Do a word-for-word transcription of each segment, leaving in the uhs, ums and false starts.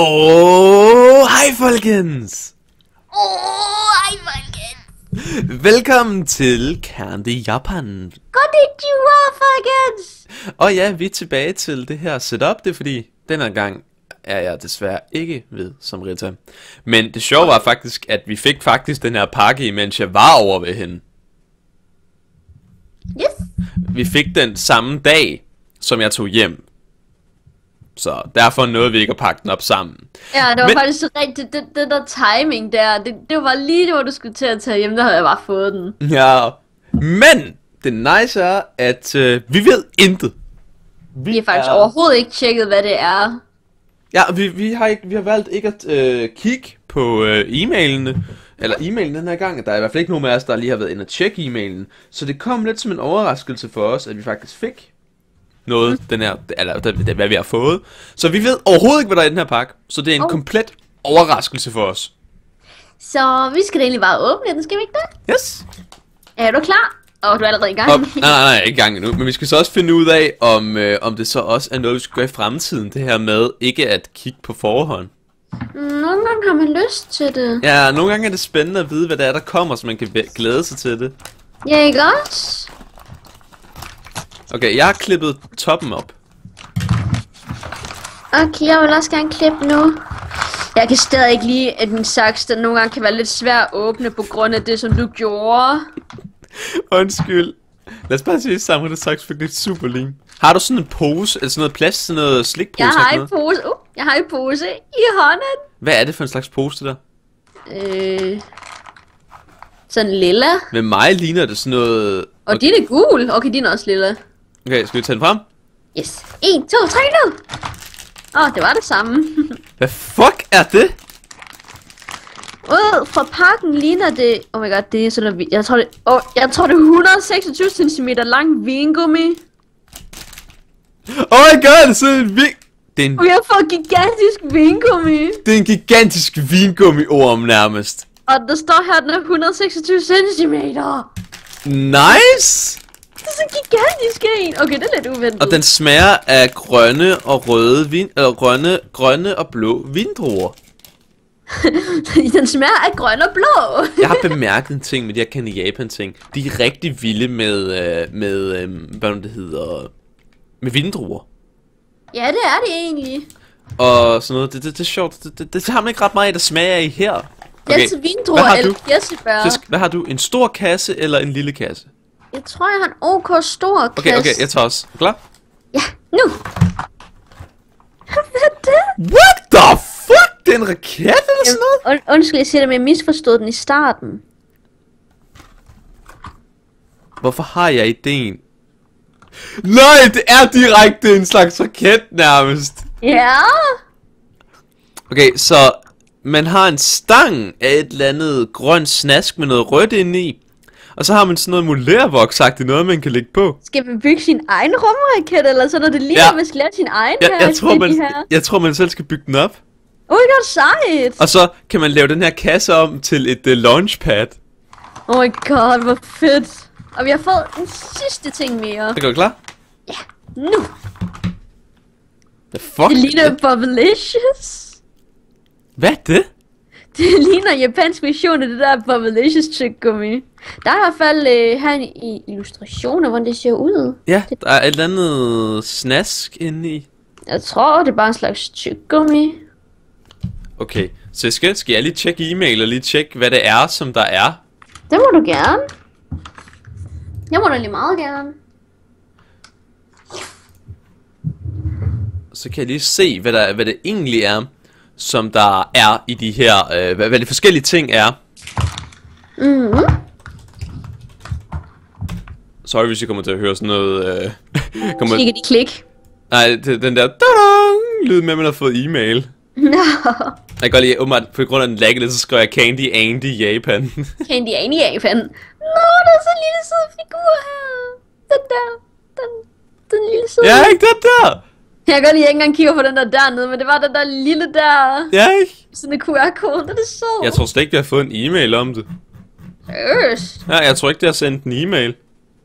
Åh, hej folkens! Åh, hej folkens! Velkommen til Candy Japan. Konnichiwa folkens! Og ja, vi er tilbage til det her setup. Det er fordi, denne gang er jeg desværre ikke ved som Rita. Men det sjove var faktisk, at vi fik faktisk den her pakke, mens jeg var over ved hende. Yes. Vi fik den samme dag, som jeg tog hjem. Så derfor nåede vi ikke at pakke den op sammen. Ja, det var Men... faktisk rigtigt. Det, det der timing der, det, det var lige det, hvor du skulle til at tage hjem, der havde jeg bare fået den. Ja, men det nice er, at øh, vi ved intet. Vi, vi har faktisk er... overhovedet ikke tjekket, hvad det er. Ja, vi, vi, har, ikke, vi har valgt ikke at øh, kigge på øh, e-mailene. Eller e-mailen den her gang. Der er i hvert fald ikke nogen af os, der lige har været inde og tjekke e-mailen. Så det kom lidt som en overraskelse for os, at vi faktisk fik noget, mm. den her, eller det, det, hvad vi har fået. Så vi ved overhovedet ikke, hvad der er i den her pakke. Så det er en oh. komplet overraskelse for os. Så vi skal da egentlig bare åbne den, skal vi ikke det? Yes. Er du klar? Åh, oh, du er allerede i gang. Og, nej, nej, nej, ikke i gang endnu. Men vi skal så også finde ud af, om, øh, om det så også er noget, vi skal gøre i fremtiden. Det her med ikke at kigge på forhånd. Nogle gange har man lyst til det. Ja, nogle gange er det spændende at vide, hvad det er, der kommer, så man kan glæde sig til det. Ja, ikke også? Okay, jeg har klippet toppen op. Okay, jeg vil også gerne klippe nu. Jeg kan stadig ikke lide, at min saks, den nogle gange kan være lidt svær at åbne på grund af det, som du gjorde. Undskyld. Lad os bare sige, at Samuel saks fik lidt super lim. Har du sådan en pose, eller sådan noget plads, sådan noget slikpose? Jeg har en pose, uh, jeg har en pose i hånden. Hvad er det for en slags pose, det der? Øh... Sådan lilla. Med mig ligner det sådan noget... Og okay. Din er gul. Okay, din er også lilla. Okay, skal vi tage den frem? Yes. en, to, tre nu! Åh, oh, det var det samme. Hvad fuck er det? Ud fra pakken ligner det... Oh my god, det er sådan noget... Jeg tror det... Oh, jeg tror det er et hundrede og seksogtyve centimeter lang vingummi. Oh my god, det er sådan en ving... Det er en... Og jeg får gigantisk vingummi. Det er en gigantisk vingummi-orm nærmest. Og der står her, den er et hundrede og seksogtyve centimeter. Nice! Det er så gigantisk en. Okay, det er lidt uventet. Og den smager af grønne og røde vin... Eller grønne, grønne og blå vindruer. Den smager af grøn og blå. Jeg har bemærket en ting med de her Candy Japan ting. De er rigtig vilde med, øh, med øh, hvad det hedder, med vindruer. Ja, det er det egentlig. Og sådan noget, det, det, det er sjovt. Det, det, det har man ikke ret meget af, der smager i her. Okay. Yes, vindruer eller kirsebær. Fisk, hvad har du? En stor kasse eller en lille kasse? Jeg tror, jeg har en OK stor kasse. Okay, okay, jeg tager også. Er klar? Ja, nu. Hvad er det? What the fuck? Det er en raket eller sådan noget? Und undskyld, jeg siger det, men jeg misforstod den i starten. Hvorfor har jeg ideen? Nej, det er direkte en slags raket nærmest. Ja. Okay, så man har en stang af et eller andet grønt snask med noget rødt inde i. Og så har man sådan noget molervoksagtigt noget, man kan lægge på. Skal man bygge sin egen rumraket, eller så når det lige, ja. Man skal lave sin egen ja, her? Jeg tror, man, jeg tror, man selv skal bygge den op. Oh my god, sejt! Og så kan man lave den her kasse om til et uh, launchpad. Oh my god, hvor fedt. Og vi har fået en sidste ting mere. Er du klar? Ja, nu! The fuck? Det ligner Bubblicious. Hvad er det? Det ligner japansk version af det der Bubblicious tyggegummi. Der er i hvert fald øh, her i illustrationer, hvordan det ser ud. Ja, der er et eller andet snask inde i. Jeg tror, det er bare en slags tyggegummi. Okay, så skal, skal jeg lige tjekke e-mail og lige tjekke, hvad det er, som der er? Det må du gerne. Jeg må da lige meget gerne. Så kan jeg lige se, hvad, der, hvad det egentlig er, som der er i de her, øh, hvad, hvad de forskellige ting er. Mhm. Sorry, hvis I kommer til at høre sådan noget... Øh, kommer... Klik de klik. Nej, det, den der... Lyd med, at man har fået e-mail. No. Jeg kan godt lide, åbenbart, på grund af den lagge lidt, så skriver jeg Candy Andy Japan. Candy Andy Japan. Nå, der er sådan en lille sød figur her. Den der. Den, den lille sød. Ja, ikke den der. Jeg kan godt lide, at jeg ikke engang kigger på den der dernede, men det var den der lille der. Ja, ikke? Sådan en Q R-kode, det er så. Jeg tror slet ikke, vi har fået en e-mail om det. Seriøst? Ja, jeg tror ikke, det har sendt en e-mail.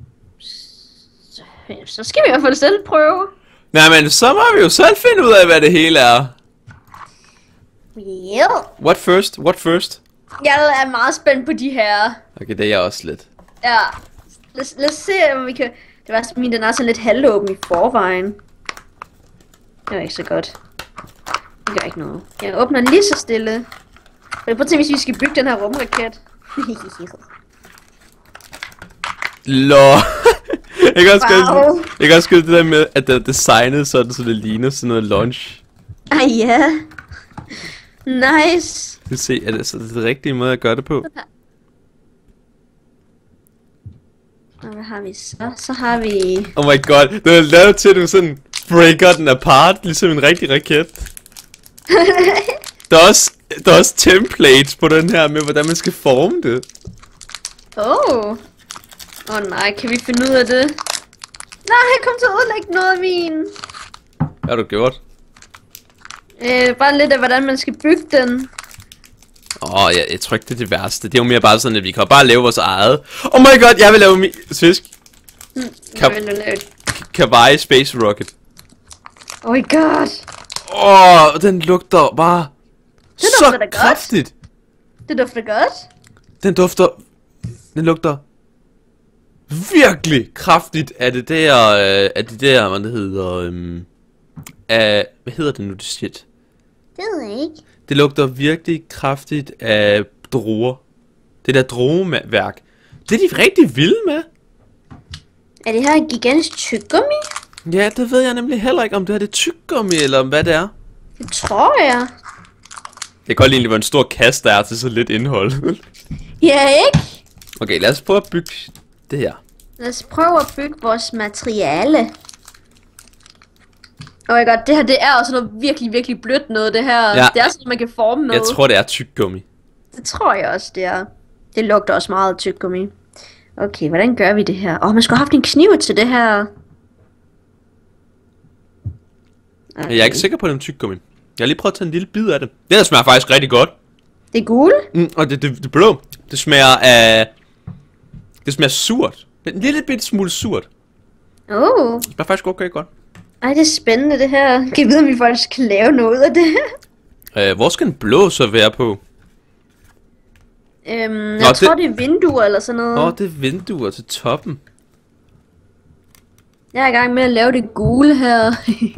Så skal vi i hvert fald selv prøve. Nej, men så må vi jo selv finde ud af, hvad det hele er. Yeah. What first? What first? Jeg er meget spændt på de her. Okay, det er jeg også lidt. Ja. Lad, lad os se, om vi kan... Det var min, den er sådan lidt halvåben i forvejen. Det var ikke så godt. Det gør ikke noget. Jeg åbner lige så stille. Prøv at tænke, hvis vi skal bygge den her rumraket. Lå. Jeg kan også Wow. godt, jeg kan også godt det der med, at det er designet sådan, så det ligner sådan noget launch. Ah ja. Nice. Du kan se, er det så det rigtige måde at gøre det på? Og hvad har vi så? Så har vi... Oh my god, det er lavet til, at du sådan breaker den apart, ligesom en rigtig raket. Der er også, der er også templates på den her med, hvordan man skal forme det. Åh. Oh. Åh oh, nej, kan vi finde ud af det? Nej, jeg kom til at udlægge noget af min. Hvad har du gjort? Øh, bare lidt af, hvordan man skal bygge den. Åh, oh, jeg, jeg tror ikke, det er det værste. Det er jo mere bare sådan, at vi kan bare lave vores eget. Oh my god, jeg vil lave min... Svisk. Hmm, Kan- hvad vil du lave? Kawaii Space Rocket. Oh my god. Åh, oh, den lugter bare Det dufter så da godt. kraftigt. Det dufter godt. Den dufter... Den lugter virkelig kraftigt af det der... Øh, af det der, hvad det hedder... Øh, af, hvad hedder det nu, det shit? Det ved jeg ikke. Det lugter virkelig kraftigt af druer. Det der drueværk. Det er de rigtig vilde med. Er det her en gigantisk tyggegummi? Ja, det ved jeg nemlig heller ikke, om det her det er tyggegummi, eller om hvad det er. Det tror jeg. Det kan godt egentlig være en stor kasse, der er til så lidt indhold. Ja, ikke? Okay, lad os prøve at bygge det her. Lad os prøve at bygge vores materiale. Oh my god, det her det er også noget virkelig, virkelig blødt noget, det her. Ja. Det er sådan, man kan forme noget. Jeg tror, det er tyggegummi. Det tror jeg også, det er. Det lugter også meget af tyggegummi. Okay, hvordan gør vi det her? Åh, oh, man skulle have haft en kniv til det her. Okay. Jeg er ikke sikker på, at det er en tyggegummi. Jeg har lige prøvet at tage en lille bid af det. Det der smager faktisk rigtig godt. Det er gul? Mm, og det, det, det blå, det smager af... Det smager surt. En lille bitte smule surt. Oh. Det smager faktisk okay godt. Ej, det er spændende det her. Kan jeg vide, om vi faktisk kan lave noget af det her? Øh, hvor skal en blå så være på? Øhm, jeg Nå, tror, det- det... det er vinduer eller sådan noget. Åh, oh, det er vinduer til toppen. Jeg er i gang med at lave det gule her.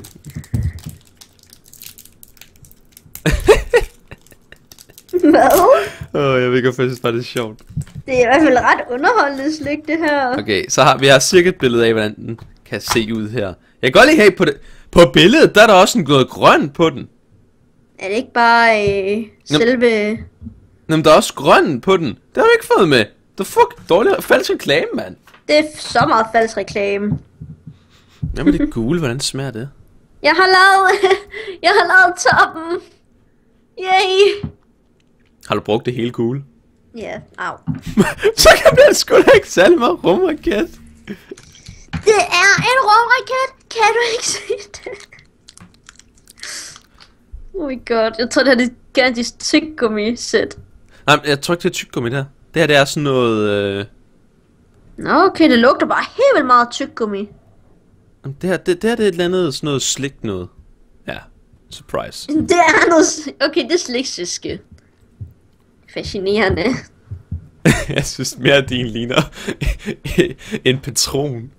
Hvad? Åh, oh, jeg ved ikke, hvorfor jeg synes bare, det er sjovt. Det er i hvert fald ret underholdende slik, det her. Okay, så har vi har cirka et billede af, hvordan den kan se ud her. Jeg kan godt lige have på det. På billedet, der er der også noget grønt på den. Er det ikke bare øh, selve... Jamen, der er også grøn på den. Det har du ikke fået med. The fuck? Dårlig falsk reklame, mand. Det er så meget falsk reklame. Hvad med det gule? Hvordan smager det? Jeg har lavet... jeg har lavet toppen. Yay. Har du brugt det hele gule? Ja, au. Så kan det sgu da ikke særlig meget rumraket. Det er en rumraket. Kan du ikke se det? Oh my god. Jeg tror, det her det er et gigantisk tyggegummi-sæt. Nej, men jeg tror ikke, det er tyggegummi der. Det her, det er sådan noget... Øh... Nå, okay. Det lugter bare helt vildt meget tyggegummi. Det her, det, det her det er et eller andet sådan noget slik noget. Ja, surprise. Det er noget... Okay, det er sliksyske. Fascinerende. Jeg synes mere, at din ligner en patron.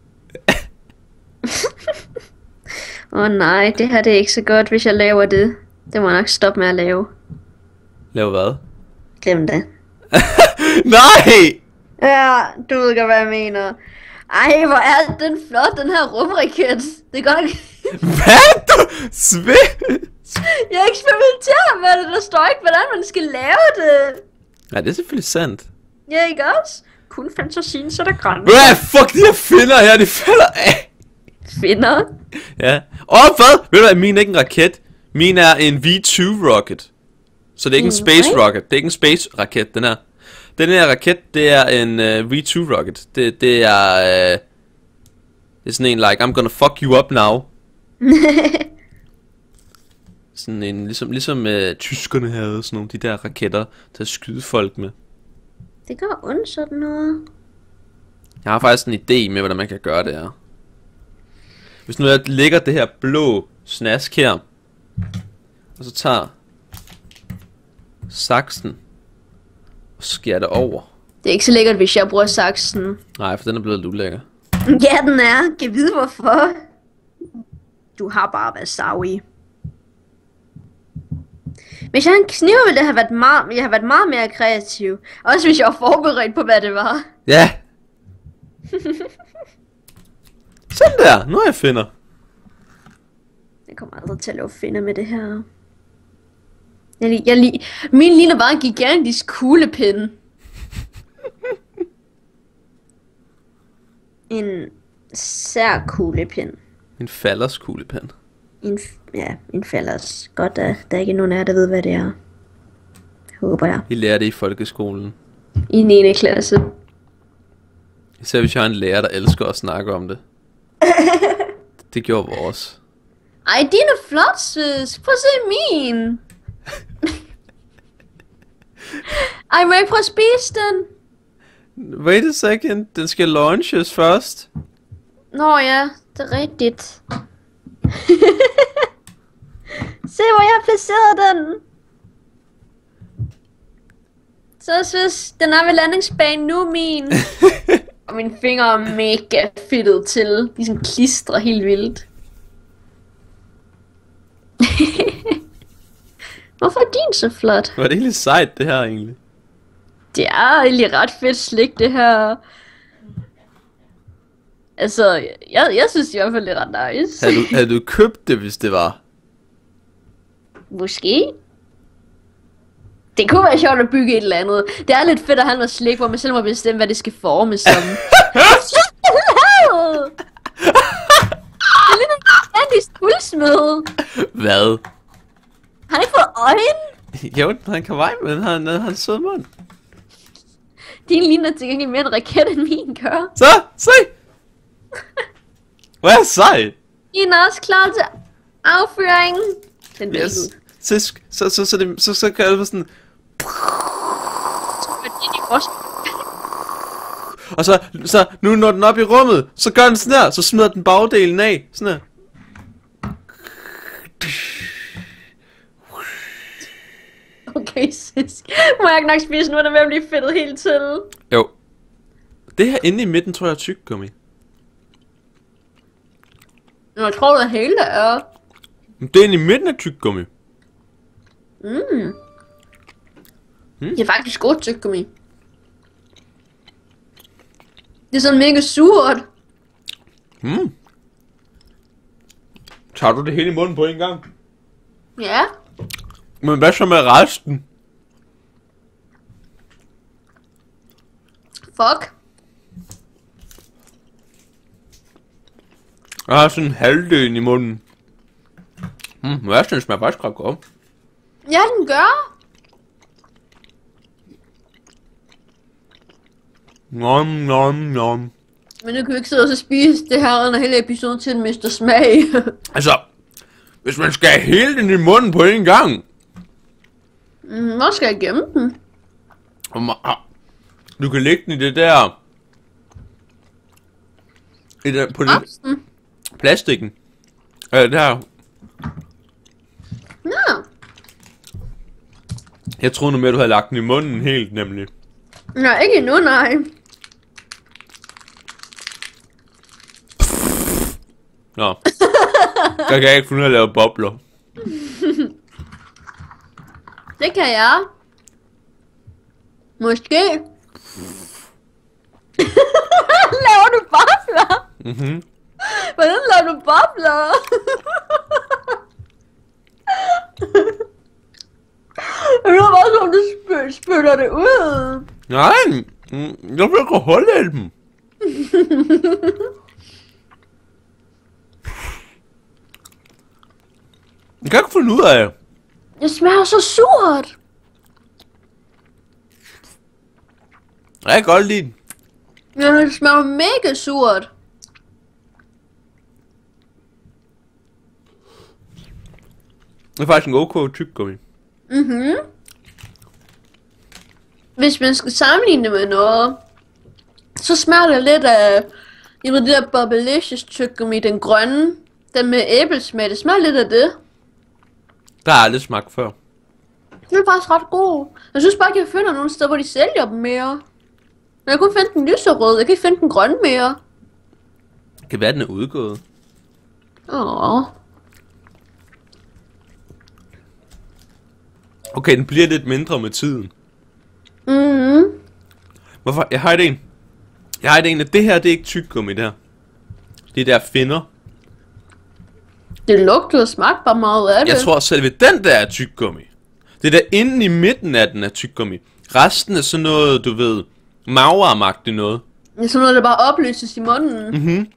Åh oh, nej, det her det er ikke så godt, hvis jeg laver det. Det må jeg nok stoppe med at lave. Lav hvad? Glem det. Nej! Ja, du ved godt, hvad jeg mener. Ej, hvor er den flot, den her rumraket. Det er godt. Hvad? Du sved? Jeg eksperimenterer med det, der står ikke, hvordan man skal lave det. Nej, det er selvfølgelig sandt. Ja, ikke også? Kun fantasien, så er der grænser. Hvad? Fuck, de her finder her, de falder af. Finder. Ja. Åh, oh, hvad? Ved du hvad, min er ikke en raket. Min er en V to rocket. Så det er ikke en space Nej. rocket. Det er ikke en space raket, den her. Den her raket, det er en uh, V to rocket. Det, det er... Uh, det er sådan en like, I'm gonna fuck you up now. Sådan en, ligesom, ligesom uh, tyskerne havde sådan nogle de der raketter til at skyde folk med. Det gør ondt sådan noget. Jeg har faktisk en idé med, hvordan man kan gøre det her. Hvis nu jeg lægger det her blå snask her, og så tager saksen og skærer det over. Det er ikke så lækkert, hvis jeg bruger saksen. Nej, for den er blevet lidt ulækker. Ja, den er. Kan vide hvorfor. Du har bare wasabi. Hvis jeg havde en kniv, ville det have været meget, jeg have været meget mere kreativ. Også hvis jeg var forberedt på, hvad det var. Ja. Sådan der. Nu er jeg finder. Jeg kommer aldrig til at lave finder med det her. Jeg, jeg, jeg, min ligner bare en gigantisk kuglepind. En sær kuglepind. En fallers kuglepind. En, ja, en fallers. Godt, der, der er ikke nogen af jer, der ved, hvad det er. Håber jeg. I lærer det i folkeskolen. I niende klasse. Især hvis jeg har en lærer, der elsker at snakke om det. Det gjorde vores. Ej, din er flot, søs. Prøv at se min. Ej, må jeg ikke prøve at spise den? Wait a second. Den skal launches først. Nå ja, det er rigtigt. Se, hvor jeg har placeret den. Så søs, den er ved landingsbanen nu, min. Og mine fingre er mega fedtet til. De sådan klistrer helt vildt. Hvorfor er din så flot? Var det egentlig sejt, det her egentlig? Det er egentlig ret fedt slik, det her. Altså, jeg, jeg synes i hvert fald, det er ret nice. Havde du, havde du købt det, hvis det var? Måske. Det kunne være sjovt at bygge et eller andet. Det er lidt fedt at have noget slik, hvor man selv må bestemme, hvad det skal formes som. Det er lidt en gigantisk guldsmed. Hvad? Har han ikke fået øjne? Jo, han kan veje, men han har en sød mund. Din ligner til gengæld mere en raket, end min gør. Så, se! Hvad er sejt? Din er også klar til affyring. Den bliver Yes. ikke ud. Så, så, så, så, det, så, så kan det være sådan... Og så, så nu når den op i rummet, så gør den sådan her, så smider den bagdelen af, sådan her. Okay, sis. Må jeg ikke nok spise nu, der vil blive fedtet helt til. Jo. Det her inde i midten, tror jeg er tyggegummi. Jeg tror, det hele er. Det er inde i midten af tyggegummi. Mm. Hmm? Det er faktisk godt tyggegummi. Det er sådan mega surt. Mm. Tager du det hele i munden på en gang? Ja. Men hvad så med resten? Fuck. Jeg har sådan en halvdel i munden. Mm, men jeg synes, smager faktisk ret godt. Ja, den gør. Nom, nom, nom. Men nu kan vi ikke sidde og så spise det her under hele episoden til den mister smag. Altså, hvis man skal have hele den i munden på en gang. Mm, hvor skal jeg gemme den? Og ma- du kan lægge den i det der... I det, på det Apsen. plastikken. Øh, der. Nå. Jeg troede nu mere, du havde lagt den i munden helt, nemlig. Nej, ikke endnu, nej. Nå. Der kan jeg ikke finde ud af at lave bobler. Det kan jeg. Måske. Laver du bobler? Mhm. Hvordan laver du bobler? Jeg ved bare, som du spy- spytter det ud. Nej, mm, jeg vil ikke holde af dem. Jeg kan ikke finde ud af. Det smager så surt. Jeg kan godt lide den. Ja, det smager mega surt. Det er faktisk en ok tyggegummi. Mhm. Hvis man skal sammenligne det med noget, så smager det lidt af, jeg ved, det der Bubblicious tyggegummi, den grønne, den med æblesmag, det smager lidt af det. Der har jeg aldrig smagt før. Det er faktisk ret god. Jeg synes bare ikke, jeg finder nogen steder, hvor de sælger dem mere. Men jeg kunne finde den lyserøde. Jeg kan ikke finde den grønne mere. Det kan være, den er udgået. Åh. Okay, den bliver lidt mindre med tiden. Mhm. Hvorfor? Jeg har et en. Jeg har et en, at det her, det er ikke tyggegummi der. Det er der finder. Det lugter og smagte bare meget af det. Jeg tror selve den der er tyggegummi. Det der inde i midten af den er tyggegummi. Resten er sådan noget, du ved, magermagtigt noget. Det er sådan noget, der bare opløses i munden. Mhm.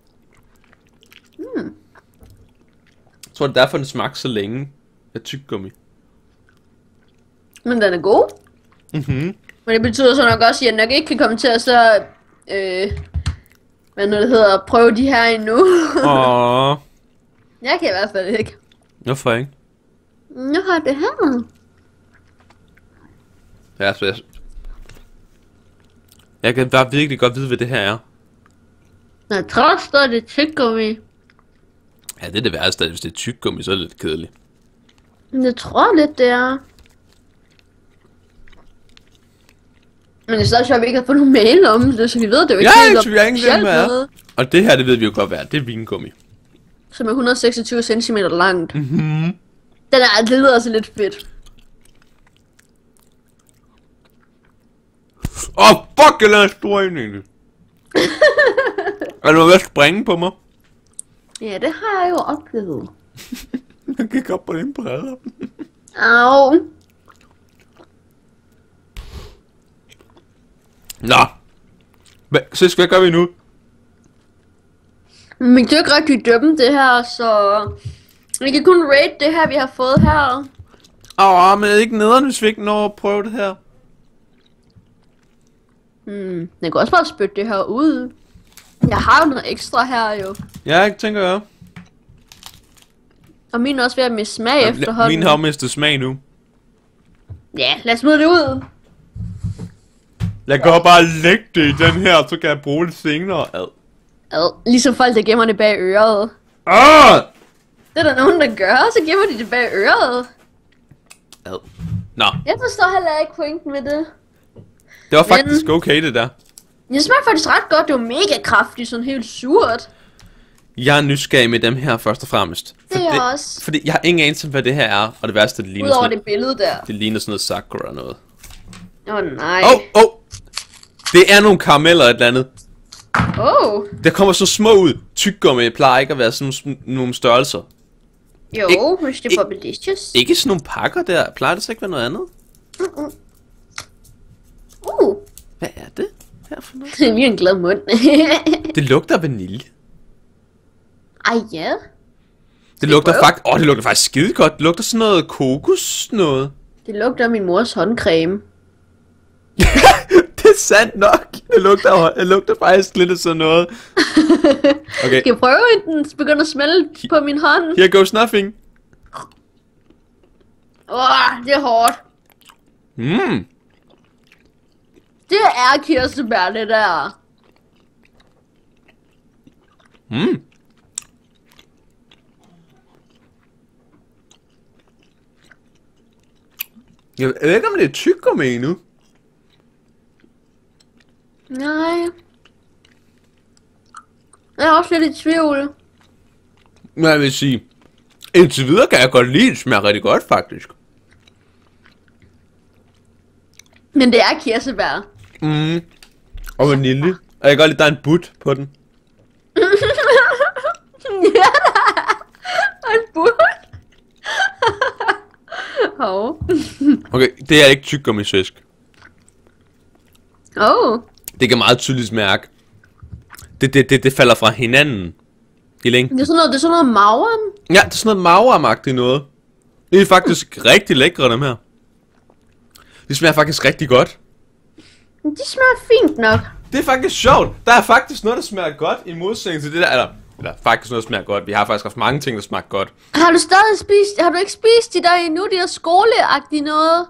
Mm. Jeg tror, det er derfor, den smagte så længe af tyggegummi. Men den er god. Mhm. Men det betyder så nok også, at jeg nok ikke kan komme til at så... Øh, hvad nu det hedder, prøve de her endnu. Åh. Jeg kan i hvert fald ikke. Hvorfor ikke? Jeg har det her. Ja, så jeg... Jeg kan bare virkelig godt vide, hvad det her er. Jeg tror stadig, det er tyggegummi. Ja, det er det værste, hvis det er tyggegummi, så er det lidt kedeligt. Jeg tror lidt, det er. Men det er stadig sjovt, at vi ikke har fået nogen mail om det, så vi ved det jo ikke. Ja, helt ikke, vi har ingen officielt hvad er. noget. Og det her, det ved vi jo godt, hvad er. Det er vingummi. Som er et hundrede og seksogtyve centimeter langt. Mhm. Den er, det lyder altså lidt fedt. Åh, oh, fuck, jeg lavede en stor en egentlig. Er du ved at springe på mig? Ja, det har jeg jo oplevet. Jeg gik op på den brædder. Au. Nå. Hvad, så hvad gør vi nu? Men vi kan jo ikke rigtig dømme det her, så... Vi kan kun rate det her, vi har fået her. Åh, oh, men er det ikke nederen, hvis vi ikke når at prøve det her? Hmm, jeg kan også bare spytte det her ud. Jeg har jo noget ekstra her jo. Ja, jeg tænker jeg. Og min er også ved at miste smag Ja, efterhånden. min har mistet smag nu. Ja, lad os smide det ud. Jeg kan bare lægge det i den her, så kan jeg bruge det senere. Ad. Ad, ligesom folk, der gemmer det bag øret. Ah! Det er der nogen, der gør, så gemmer de det bag øret. Ad. Nå, Jeg forstår heller ikke pointen med det. det var faktisk okay det der. Det smager faktisk ret godt, det var mega kraftigt, sådan helt surt. Jeg er nysgerrig med dem her først og fremmest. Det er jeg også. Fordi jeg har ingen anelse om, hvad det her er. Og det værste, det ligner Udover sådan det billede der. det ligner sådan noget sakura noget. Åh oh, nej. Åh, oh, åh! Oh. Det er nogle karameller et eller andet. Åh. Oh. Der kommer så små ud. Tyggegummi plejer ikke at være sådan nogle, nogle størrelser. Jo, Ik- hvis det ik- var delicious. Ikke sådan nogle pakker der. Plejer det så ikke være noget andet? Uh-uh. Uh. Hvad er det her for noget? Det er lige en glad mund. Det lugter af vanilje. Ej ja. Det lugter prøve? faktisk... Åh, oh, det lugter faktisk skide godt. Det lugter sådan noget kokos noget. Det lugter af min mors håndcreme. Det er sandt nok. Det lugter, det lugter faktisk lidt af sådan noget. Okay. Skal jeg prøve, at den begynder at smelte på min hånd? Here goes nothing. Åh, oh, det er hårdt. Mm. Det er kirsebær, det der. Mm. Jeg ved ikke, om det er tyggegummi endnu. Nej. Jeg er også lidt i tvivl. Men jeg vil sige, indtil videre kan jeg godt lide, det smager rigtig godt faktisk. Men det er kirsebær. Mm. Og vanilje. Og jeg kan godt lide, der er en but på den. Ja, der er en bud. Hov. Okay, det er ikke tyggegummi-svæsk. Åh. Det kan meget tydeligt mærke. Det, det, det, det falder fra hinanden. I længe. Det er sådan noget, det er sådan noget magren. Ja, det er sådan noget magermagtigt noget. Det er faktisk rigtig lækre, dem her. Det smager faktisk rigtig godt. De smager fint nok. Det er faktisk sjovt. Der er faktisk noget, der smager godt, i modsætning til det der. Eller, eller faktisk noget, der smager godt. Vi har faktisk haft mange ting, der smager godt. Har du stadig spist, har du ikke spist de der endnu, de der skoleagtige noget?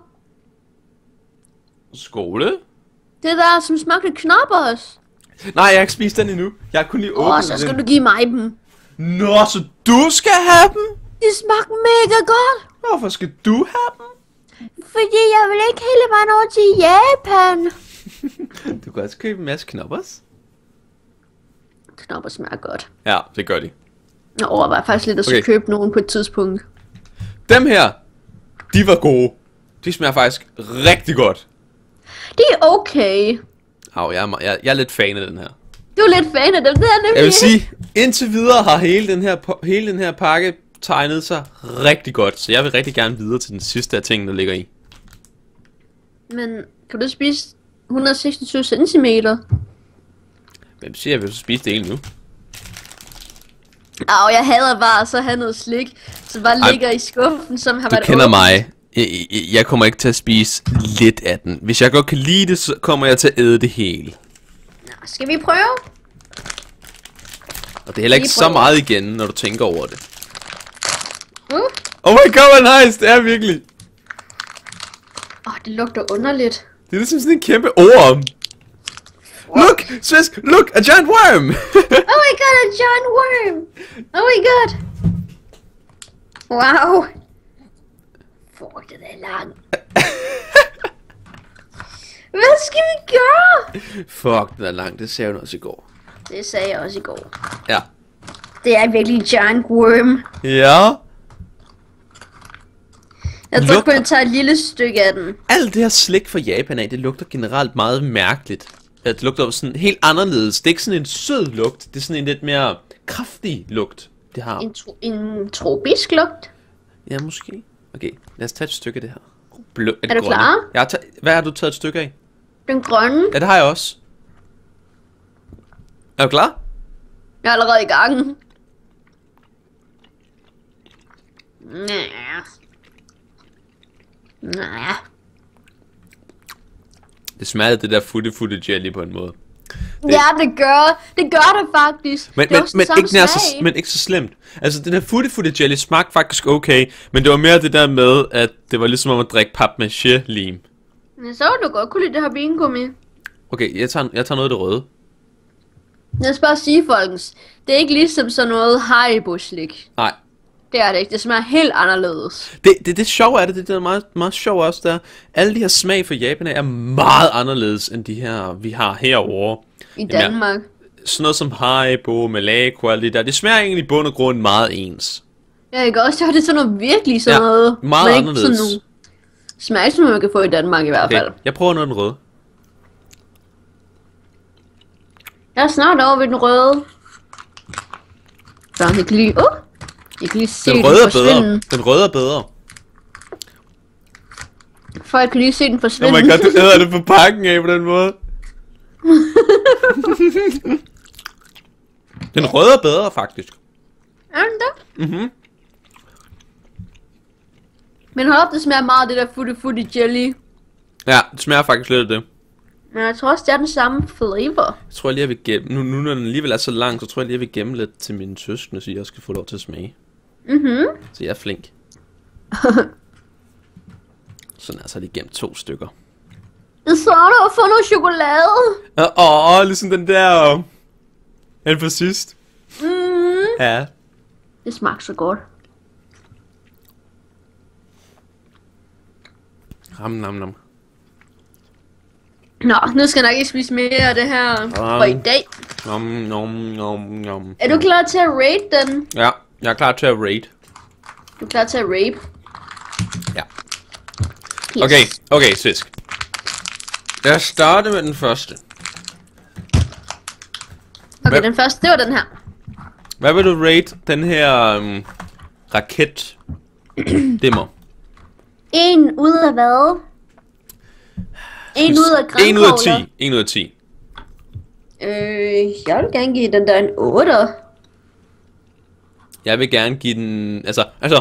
Skole? Det der, som smagte knoppers. Nej, jeg har ikke spist den endnu. Jeg har kun lige åbnet Åh, så skal den. du give mig dem. Nå, så du skal have dem? De smagte mega godt. Hvorfor skal du have dem? Fordi jeg vil ikke hele vejen over til Japan. Du kan også købe en masse knoppers. Knopper smager godt. Ja, det gør de. Jeg overvejer faktisk lidt at okay. købe nogen på et tidspunkt. Dem her, de var gode. De smager faktisk rigtig godt. Det er okay. Au, jeg, er, jeg, jeg er lidt fan af den her. Du er lidt fan af dem, det er nemlig. Jeg vil sige, indtil videre har hele den her, hele den her pakke tegnet sig rigtig godt. Så jeg vil rigtig gerne videre til den sidste af tingene, der ligger i. Men kan du spise et hundrede og seksogtyve centimeter? Hvem siger, jeg vil spise det hele nu? Au, jeg hader bare så have noget slik, som bare Ej, ligger i skuffen, som har du været kender åbent. mig. Jeg, jeg, jeg kommer ikke til at spise lidt af den. Hvis jeg godt kan lide det, så kommer jeg til at æde det hele. Nå, skal vi prøve? Og det er heller ikke så meget igen, når du tænker over det. Uh. Oh my god, hvor nice, det er virkelig. Åh, oh, det lugter underligt. Det er ligesom sådan en kæmpe orm. Look, Swisk, look, a giant worm. Oh my god, a giant worm. Oh my god. Wow. Fuck, den er lang. Hvad skal vi gøre? Fuck, den er lang, det sagde hun også i går. Det sagde jeg også i går. Ja. Det er virkelig en giant worm. Ja. Jeg tror kun, jeg tager et lille stykke af den. Alt det her slik fra Japan af, det lugter generelt meget mærkeligt. Det lugter sådan helt anderledes. Det er ikke sådan en sød lugt, det er sådan en lidt mere kraftig lugt, det har. En, tro en tropisk lugt? Ja, måske. Okay, lad os tage et stykke af det her. Blø, er, er det du grønne? klar? Jeg har taget, hvad har du taget et stykke af? Den grønne. Ja, det har jeg også. Er du klar? Jeg er allerede i gang. Nej. Nej. Det smager det der futte futte jelly på en måde. Det... Ja, det gør det gør det faktisk. Men, det er men, også men, samme ikke nær så, smag. men ikke så slemt. Altså, den her futte futte jelly smagte faktisk okay, men det var mere det der med, at det var ligesom om at drikke papmaché-lim. Men så vil du godt kunne lide det her vingummi. Okay, jeg tager, jeg tager noget af det røde. Lad os bare sige, folkens. Det er ikke ligesom sådan noget Haribo-slik. Nej. Det er det ikke. Det smager helt anderledes. Det, det, det sjove er det, det er meget, meget sjovt også der. Alle de her smag fra Japan er meget anderledes end de her, vi har herovre. I Danmark. Ja, sådan noget som Haribo, Malaco og alt det der. Det smager egentlig i bund og grund meget ens. Ja, ikke også? Det er sådan noget virkelig sådan ja, noget. meget anderledes. Sådan nogle smag, som man kan få i Danmark i hvert okay, fald. Jeg prøver noget af den røde. Jeg er snart over ved den røde. Så jeg kan lige... Uh, jeg kan lige se den den røde er forsvinde. bedre. Den røde er bedre. Folk kan lige se den forsvinde. Oh my god, du æder det på pakken af på den måde. Den røde er bedre faktisk. Er den der? Mhm. Men hold op, det smager meget af det der futte futte jelly. Ja, det smager faktisk lidt af det. Men jeg tror også, det er den samme flavor. Jeg tror jeg lige, jeg vil gemme... Nu, nu når den alligevel er så lang, så tror jeg lige, jeg vil gemme lidt til mine søskende, så jeg også skal få lov til at smage. Mhm. Så jeg er flink. Sådan er så lige gemt to stykker. Jeg så du at få noget chokolade. Åh, oh, ligesom den der... Den for sidst. Mm. Ja. Det smager så godt. Nam, nam, nam. Nå, nu skal jeg nok ikke spise mere af det her for i dag. Nom, nom, nom, nom. Er du klar til at rate den? Ja, jeg er klar til at rate. Du er klar til at rape? Ja. Yes. Okay, okay, Swisk. Lad os starte med den første. Okay, Hvad? den første, det var den her. Hvad vil du rate den her um, raket dimmer? En ud af hvad? En ud af grønkogler. en ud af ti. en ud af ti. Øh, jeg vil gerne give den der en otte. Jeg vil gerne give den... Altså, altså...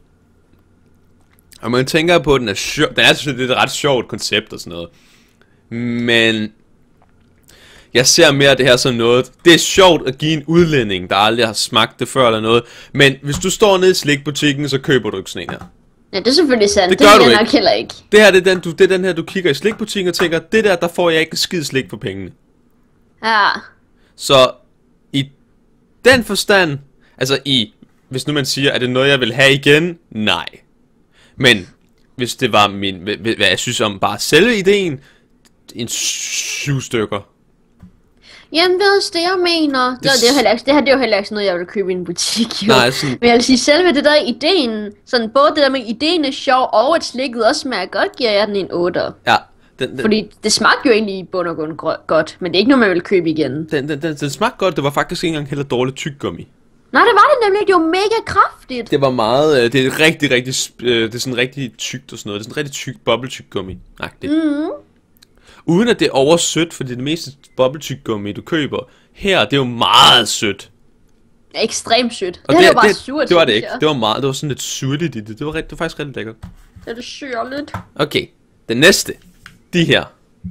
Og man tænker på, at den er sjov... Den er selvfølgelig et ret sjovt koncept og sådan noget. Men... Jeg ser mere det her som noget... Det er sjovt at give en udlænding, der aldrig har smagt det før eller noget. Men hvis du står nede i slikbutikken, så køber du ikke sådan en her. Ja, det er selvfølgelig sandt. Det Det, gør det du er jeg ikke. nok heller ikke. Det her det er, den, du, det er den her, du kigger i slikbutikken og tænker, det der, der får jeg ikke en skid slik for pengene. Ja. Så i den forstand, altså i, hvis nu man siger, er det noget, jeg vil have igen? Nej. Men hvis det var min, hvad jeg synes om bare selve ideen, en syv stykker. Jamen, det er også det, jeg mener. Det, det, er jo heller ikke, det her det er jo heller ikke sådan noget, jeg vil købe i en butik, jo. Nej, sådan... Men jeg vil sige, selve det der ideen, sådan både det der med ideen er sjov, og at slikket også smager godt, giver jeg den en otter. Ja. Den, den, Fordi det smagte jo egentlig i bund og grund godt, men det er ikke noget, man vil købe igen. Den, den, den, den smagte godt, det var faktisk ikke engang heller dårligt tyggegummi. Nej, det var det nemlig, det var mega kraftigt. Det var meget, øh, det er rigtig, rigtig, øh, det er sådan rigtig tykt og sådan noget, det er sådan rigtig tykt bobbeltyggegummi. Mhm. Uden at det er oversødt, fordi det meste bobbeltyggegummi, du køber her, det er jo meget sødt. Ekstremt sødt. Og det, det, det var bare det, surt. det var det ikke. Det var meget, det var sådan lidt syrligt i det. Det var, rigtig, det var faktisk rigtig lækkert. Det er det syrligt. Okay, den næste. De her.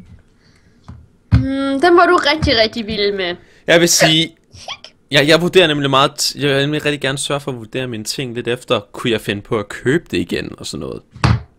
Mm, den var du rigtig, rigtig vild med. Jeg vil sige, jeg, jeg vurderer nemlig meget, jeg vil nemlig rigtig gerne sørge for at vurdere mine ting lidt efter, kunne jeg finde på at købe det igen og sådan noget.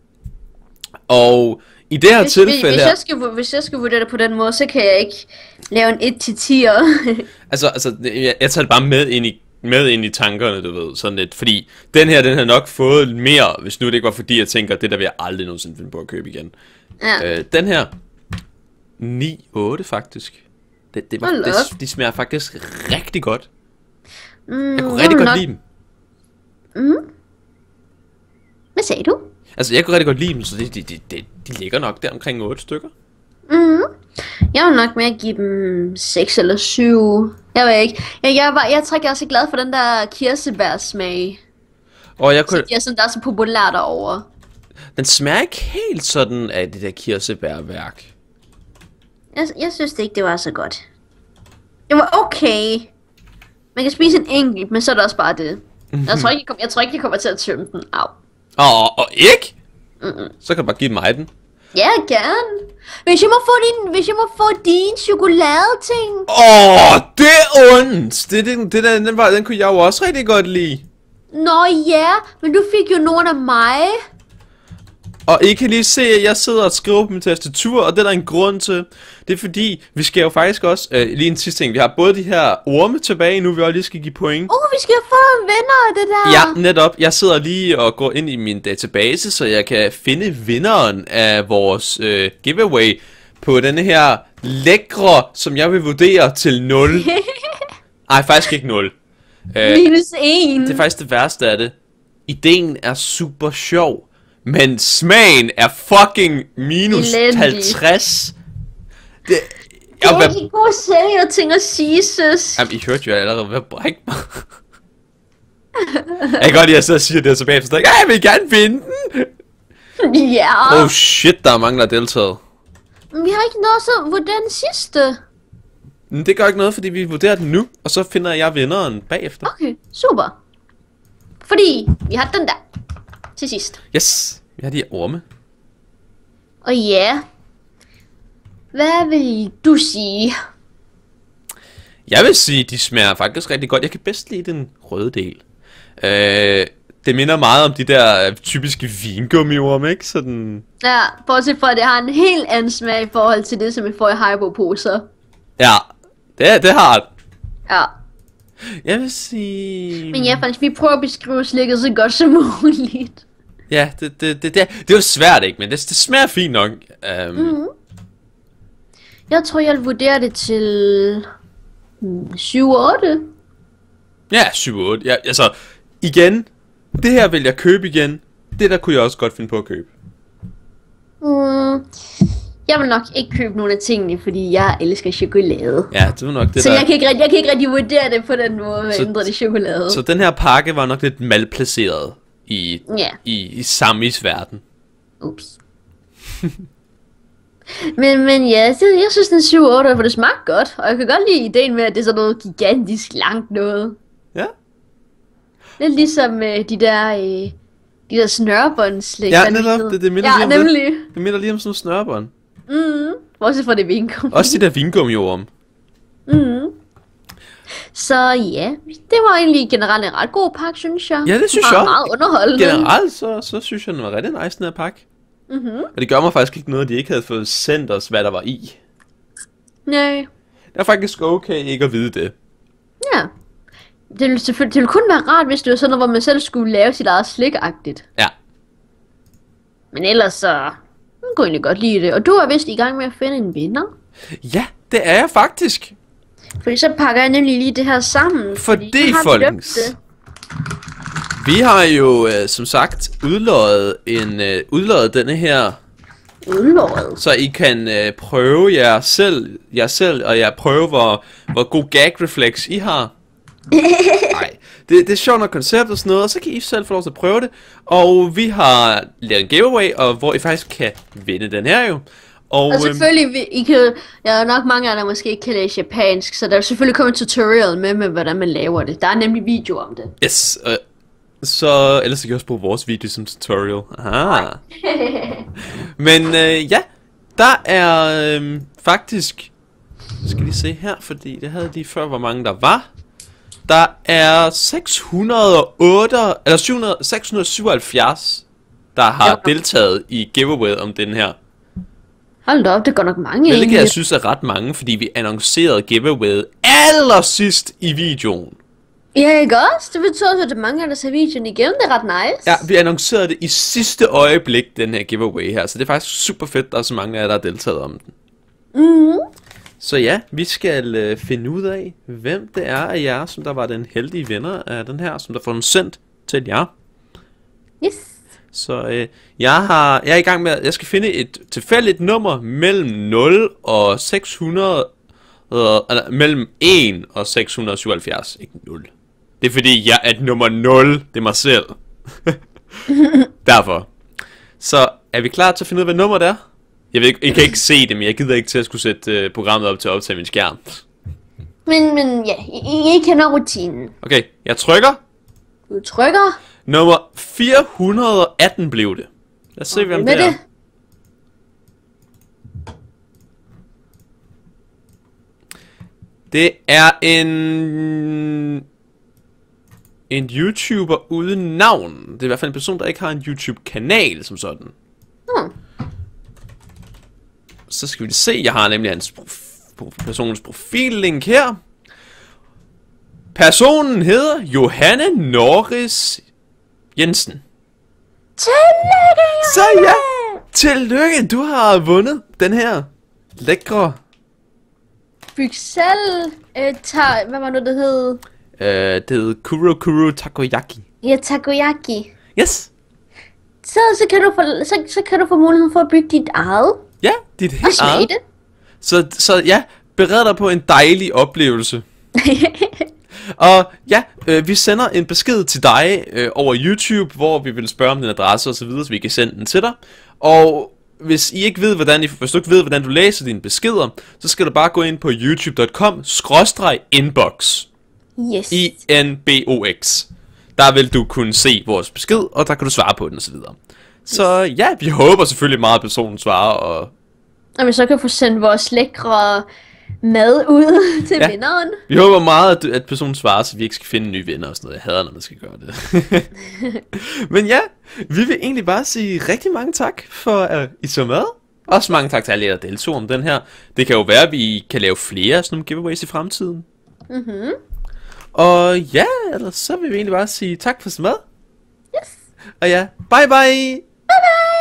Og i det her hvis, tilfælde hvis, her, jeg skal, hvis jeg skal vurdere det på den måde, så kan jeg ikke lave en et til tier. altså, altså jeg, jeg tager det bare med ind i med ind i tankerne, du ved, sådan lidt, fordi den her, den har nok fået mere, hvis nu det ikke var fordi, jeg tænker, det der vil jeg aldrig nogensinde finde på at købe igen. Ja. Øh, den her, ni otte faktisk. Det, det var, Hold det, op. de smager faktisk rigtig godt. Mm, Jeg kunne rigtig godt nok... lide dem. Mm. Hvad sagde du? Altså, jeg kunne rigtig godt lide dem, så de, de, de, de, de ligger nok der omkring otte stykker. Mm. Jeg vil nok mere give dem seks eller syv. Jeg ved ikke. Jeg, jeg, var, jeg tror ikke, jeg er så glad for den der kirsebærsmag. Og jeg kunne... Så de er sådan, der er så populær derovre. Den smager ikke helt sådan af det der kirsebærværk. Jeg, jeg synes det ikke, det var så godt. Det var okay. Man kan spise en enkelt, men så er det også bare det. Jeg tror ikke, jeg, kom, jeg, tror ikke, jeg kommer til at tømme den. Au. Og, og ikke? Mm-mm. Så kan du bare give mig den. Ja, gerne. Hvis jeg må få din, hvis jeg må få din chokoladeting. Åh, det er ondt. Det, det, det der, den, var, den kunne jeg jo også rigtig godt lide. Nå ja, men du fik jo nogen af mig. Og I kan lige se, at jeg sidder og skriver på min tastatur, og det er der en grund til. Det er fordi, vi skal jo faktisk også, øh, lige en sidste ting, vi har både de her orme tilbage nu, vi også lige skal give point. Åh, oh, vi skal få nogle venner af det der. Ja, netop. Jeg sidder lige og går ind i min database, så jeg kan finde vinderen af vores øh, giveaway på denne her lækre, som jeg vil vurdere til nul. Ej, faktisk ikke nul. Øh, Minus en. det er faktisk det værste af det. Ideen er super sjov, men smagen er fucking minus Elendig. halvtreds. Det, Du jeg, er hvad, ikke god at sælge ting at sige, søs. jamen, I hørte jo allerede ved at brække mig. Jeg kan godt lide, at jeg sidder og siger det, og så bagefter ja, jeg vil gerne vinde den. Ja. Oh shit, der er mange, der har deltaget. Men vi har ikke noget så vurdere den sidste. Men det gør ikke noget, fordi vi vurderer den nu, og så finder jeg vinderen bagefter. Okay, super. Fordi vi har den der til sidst. Yes, vi har de her orme. Og ja. Hvad vil du sige? Jeg vil sige, de smager faktisk rigtig godt. Jeg kan bedst lide den røde del. Øh, det minder meget om de der øh, typiske vingummiorme, ikke? Sådan... Ja, bortset fra at det har en helt anden smag i forhold til det, som vi får i Haribo-poser. Ja, det, det har det. Ja. Jeg vil sige... Men ja, faktisk, vi prøver at beskrive slikket så godt som muligt. Ja, det, det, det, det, det er jo svært, ikke? Men det, det smager fint nok. Um... Mm. Jeg tror, jeg vil vurdere det til syv otte. Ja, syv otte. Ja, altså, igen, det her vil jeg købe igen. Det der kunne jeg også godt finde på at købe. Mm. Jeg vil nok ikke købe nogle af tingene, fordi jeg elsker chokolade. Ja, det var nok det så der... jeg kan, ikke, rigtig- jeg kan ikke rigtig vurdere det på den måde, at Så- ændre det chokolade. Så den her pakke var nok lidt malplaceret i, Ja, i, i Samis verden. ups. men, men ja, det, jeg synes den er syv otte, for det smager godt. Og jeg kan godt lide ideen med, at det er sådan noget gigantisk langt noget. Ja. Lidt ligesom øh, de der, øh, de der snørebåndslæg. Ja, hvad det netop. hedder. Det, det minder Ja, lige om nemlig. det. Det minder lige om sådan nogle snørebånd. Mm, bortset fra det vingummi. Også de der vingummiorme. Mm. Så ja, det var egentlig generelt en ret god pakke, synes jeg. Ja, det synes Meget- jeg. Meget underholdende. Generelt, så, så synes jeg, den var rigtig nice, den her pakke. Mhm. Og det gør mig faktisk ikke noget, at de ikke havde fået sendt os, hvad der var i. Nej. Det er faktisk okay ikke at vide det. Ja. Det ville, selvfølgelig, det ville kun være rart, hvis det var sådan noget, hvor man selv skulle lave sit eget slikagtigt. Ja. Men ellers så... Jeg kunne egentlig godt lide det. Og du er vist i gang med at finde en vinder. Ja, det er jeg faktisk. Fordi så pakker jeg nemlig lige det her sammen. Fordi, folkens, vi har jo øh, som sagt udløjet en øh, udløjet denne her. Udløjet. Så I kan øh, prøve jer selv, jer selv og jeg prøve hvor hvor god gag reflex I har. Nej, det, det er sjovt nok koncept og sådan noget, og så kan I selv få lov til at prøve det. Og vi har lavet en giveaway, og hvor I faktisk kan vinde den her jo. Og, og selvfølgelig, vi, I kan, der er nok mange af jer, der måske ikke kan læse japansk, så der er selvfølgelig kommet en tutorial med, med, hvordan man laver det. Der er nemlig video om det. Yes, øh, så ellers kan I også bruge vores video som tutorial. Aha. Men øh, ja, der er øh, faktisk, skal vi se her, fordi det havde de før, hvor mange der var. Der er seks hundrede og otte, eller syv hundrede, seks hundrede og syvoghalvfjerds, der har ja. deltaget i giveaway om den her. Hold da op, det går nok mange. Hvilket jeg synes er ret mange, fordi vi annoncerede giveaway allersidst i videoen. Ja, ikke også? Det betyder også, at der er mange, der ser videoen igennem. Det er ret nice. Ja, vi annoncerede det i sidste øjeblik, den her giveaway her. Så det er faktisk super fedt, der er så mange af jer, der har deltaget om den. Mhm. Så ja, vi skal øh, finde ud af, hvem det er af jer, som der var den heldige vinder af den her, som der får den sendt til jer. Yes. Så øh, jeg har, jeg er i gang med, jeg skal finde et tilfældigt nummer mellem nul og seks hundrede, øh, eller mellem en og seks hundrede og syvoghalvfjerds, ikke nul. Det er fordi, jeg er nummer nul, det er mig selv. Derfor. Så er vi klar til at finde ud af, hvad nummer det er? Jeg, ved ikke, jeg kan ikke se det, men jeg gider ikke til at skulle sætte uh, programmet op til at optage min skærm. Men, men ja, I, I kender rutinen. Okay, jeg trykker. Du trykker. Nummer fire hundrede og atten blev det. Lad os se, okay, hvem det er. Det? Det er en... En YouTuber uden navn. Det er i hvert fald en person, der ikke har en YouTube-kanal som sådan. Hmm. Så skal vi se, jeg har nemlig hans prof- personens profillink her. Personen hedder Johanne Norris Jensen. Tillykke, Johanne! Så ja, tillykke, du har vundet den her lækre Byxel, øh, ta- hvad var det, det hed? Øh, det hed Kuro Kuro Takoyaki. Ja, takoyaki. Yes. Så, så, kan du få, så, så kan du få muligheden for at bygge dit eget. Ja, dit helt eget. det. Så, så ja, bered dig på en dejlig oplevelse. Og ja, øh, vi sender en besked til dig øh, over YouTube, hvor vi vil spørge om din adresse og så videre, så vi kan sende den til dig. Og hvis I ikke ved, hvordan I, hvis du ikke ved, hvordan du læser dine beskeder, så skal du bare gå ind på youtube punktum com skråstreg inbox. Yes. I N B O X. Der vil du kunne se vores besked, og der kan du svare på den og så videre. Så ja, vi håber selvfølgelig meget, at personen svarer. Og, og vi så kan få sendt vores lækre mad ud til ja. vinderen. Vi håber meget, at personen svarer, så vi ikke skal finde nye venner og sådan noget. Jeg hader, når man skal gøre det. Men ja, vi vil egentlig bare sige rigtig mange tak for, at I så med. Også mange tak til alle jer, der deltog om den her. Det kan jo være, at vi kan lave flere sådan nogle giveaways i fremtiden. Mhm. Og ja, ellers så vil vi egentlig bare sige tak for så med. Yes. Og ja, bye bye. Bye bye.